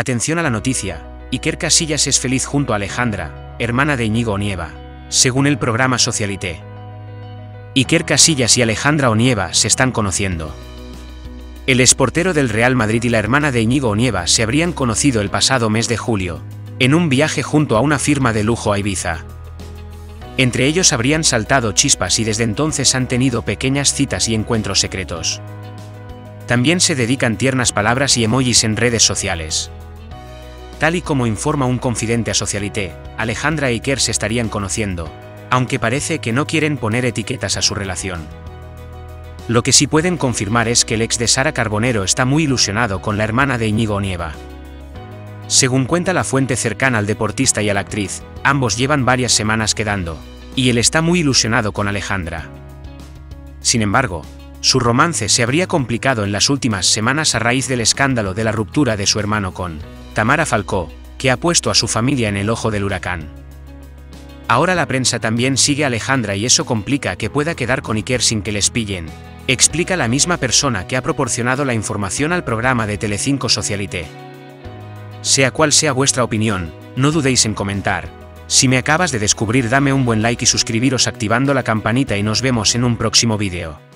Atención a la noticia, Iker Casillas es feliz junto a Alejandra, hermana de Íñigo Onieva, según el programa Socialité. Iker Casillas y Alejandra Onieva se están conociendo. El exportero del Real Madrid y la hermana de Íñigo Onieva se habrían conocido el pasado mes de julio, en un viaje junto a una firma de lujo a Ibiza. Entre ellos habrían saltado chispas y desde entonces han tenido pequeñas citas y encuentros secretos. También se dedican tiernas palabras y emojis en redes sociales. Tal y como informa un confidente a Socialité, Alejandra e Iker se estarían conociendo, aunque parece que no quieren poner etiquetas a su relación. Lo que sí pueden confirmar es que el ex de Sara Carbonero está muy ilusionado con la hermana de Íñigo Onieva. Según cuenta la fuente cercana al deportista y a la actriz, ambos llevan varias semanas quedando, y él está muy ilusionado con Alejandra. Sin embargo, su romance se habría complicado en las últimas semanas a raíz del escándalo de la ruptura de su hermano con Tamara Falcó, que ha puesto a su familia en el ojo del huracán. Ahora la prensa también sigue a Alejandra y eso complica que pueda quedar con Iker sin que les pillen, explica la misma persona que ha proporcionado la información al programa de Telecinco Socialité. Sea cual sea vuestra opinión, no dudéis en comentar. Si me acabas de descubrir, dame un buen like y suscribiros activando la campanita y nos vemos en un próximo vídeo.